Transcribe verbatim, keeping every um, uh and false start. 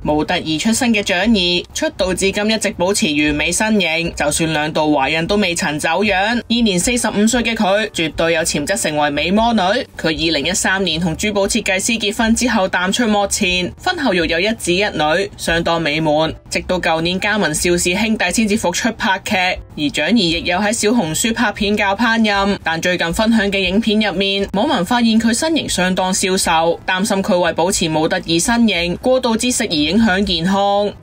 模特兒出身嘅蔣怡，出道至今一直保持完美身形，就算兩度懷孕都未曾走樣。現年四十五歲嘅佢，絕對有潛質成為美魔女。佢二零一三年同珠寶設計師結婚之後淡出幕前，婚後育有一子一女，相當美滿。直到舊年加盟邵氏兄弟先至復出拍劇，而蔣怡亦有喺小紅書拍片教烹飪。但最近分享嘅影片入面，網民發現佢身形相當消瘦，擔心佢為保持模特兒身形過度節食而影響健康。